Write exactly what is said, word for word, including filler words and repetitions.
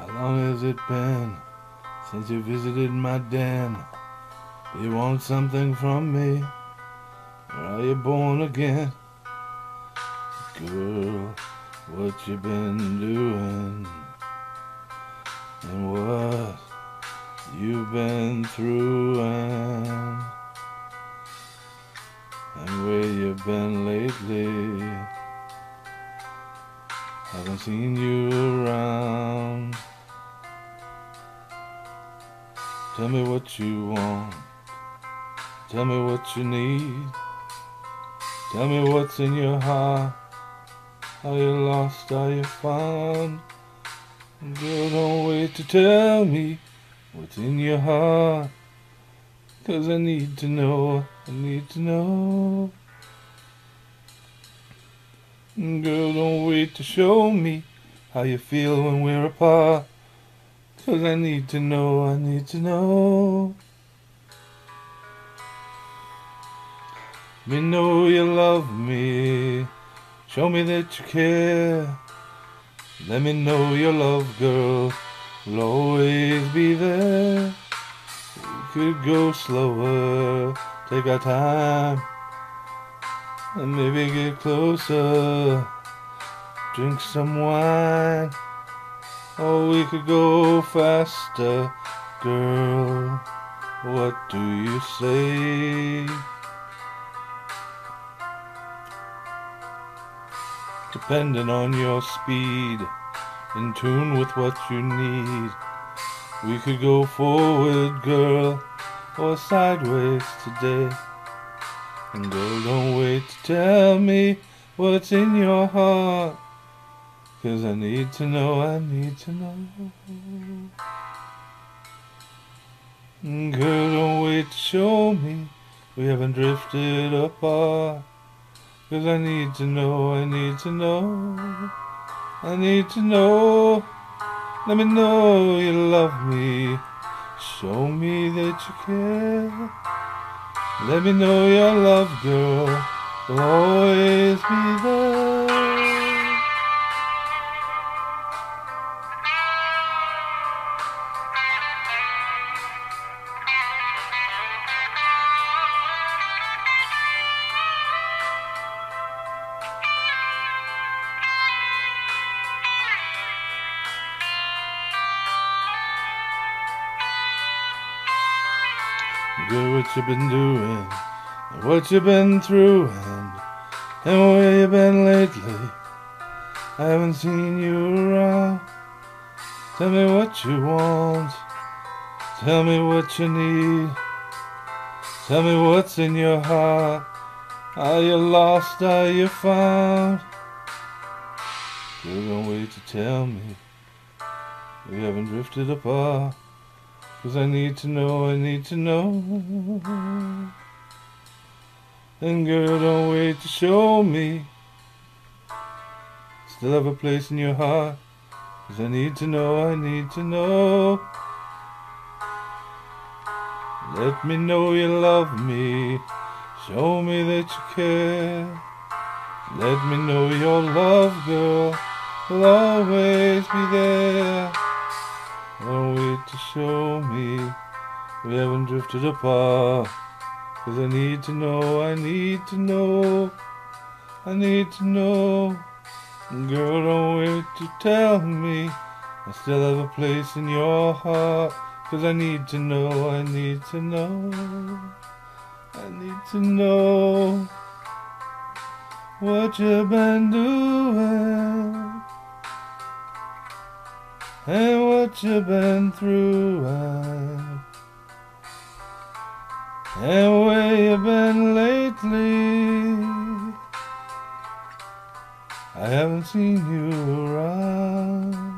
How long has it been since you visited my den? Do you want something from me? Or are you born again? Girl, what you been doing? And what you've been through, and, and where you've been lately? Haven't seen you around. Tell me what you want. Tell me what you need. Tell me what's in your heart. Are you lost? Are you found? Girl, don't wait to tell me what's in your heart, 'cause I need to know, I need to know. Girl, don't wait to show me how you feel when we're apart, 'cause I need to know, I need to know. Let me know you love me. Show me that you care. Let me know your love, girl, will always be there. We could go slower, take our time, and maybe get closer. Drink some wine, or we could go faster. Girl, what do you say? Depending on your speed, in tune with what you need. We could go forward, girl, or sideways today. And girl, don't wait to tell me what's in your heart, 'cause I need to know, I need to know. And girl, don't wait to show me we haven't drifted apart, 'cause I need to know, I need to know, I need to know. Let me know you love me. Show me that you care. Let me know your love, girl, will always be there. Girl, what you been doing, and what you been through, and, and where you been lately? I haven't seen you around. Tell me what you want. Tell me what you need. Tell me what's in your heart. Are you lost? Are you found? Girl, don't wait to tell me we haven't drifted apart, 'cause I need to know, I need to know. And girl, don't wait to show me still have a place in your heart, 'cause I need to know, I need to know. Let me know you love me. Show me that you care. Let me know your love, girl, will always be there. Don't wait to show me we haven't drifted apart, 'cause I need to know, I need to know, I need to know. Girl, don't wait to tell me I still have a place in your heart, 'cause I need to know, I need to know, I need to know what you've been doing, and what you've been through, and, and where you've been lately. I haven't seen you around.